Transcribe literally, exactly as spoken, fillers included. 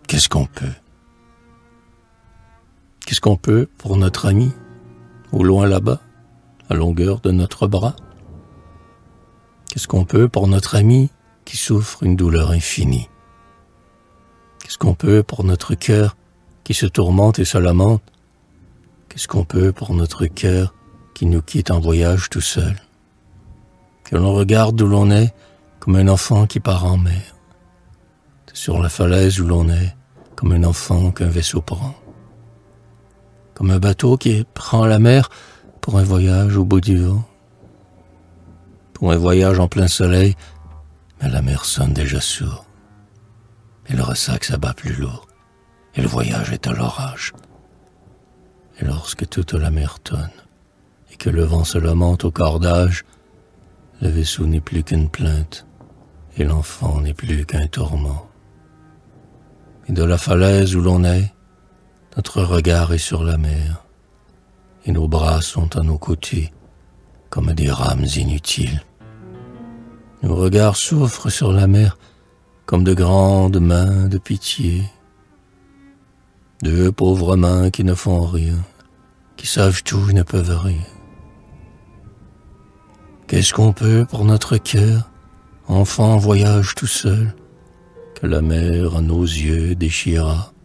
qu'est-ce qu'on peut? Qu'est-ce qu'on peut pour notre ami, au loin là-bas, à longueur de notre bras? Qu'est-ce qu'on peut pour notre ami qui souffre une douleur infinie? Qu'est-ce qu'on peut pour notre cœur qui se tourmente et se lamente? Qu'est-ce qu'on peut pour notre cœur qui nous quitte en voyage tout seul? Que l'on regarde d'où l'on est comme un enfant qui part en mer. C'est sur la falaise où l'on est comme un enfant qu'un vaisseau prend. Comme un bateau qui prend la mer pour un voyage au bout du vent. Pour un voyage en plein soleil, mais la mer sonne déjà sourd. Et le ressac s'abat plus lourd, et le voyage est à l'orage. Et lorsque toute la mer tonne, et que le vent se lamente au cordage, le vaisseau n'est plus qu'une plainte, et l'enfant n'est plus qu'un tourment. Et de la falaise où l'on est, notre regard est sur la mer, et nos bras sont à nos côtés, comme des rames inutiles. Nos regards souffrent sur la mer, comme de grandes mains de pitié. Deux pauvres mains qui ne font rien, qui savent tout et ne peuvent rien. Qu'est-ce qu'on peut pour notre cœur, enfant en voyage tout seul, que la mer à nos yeux déchira?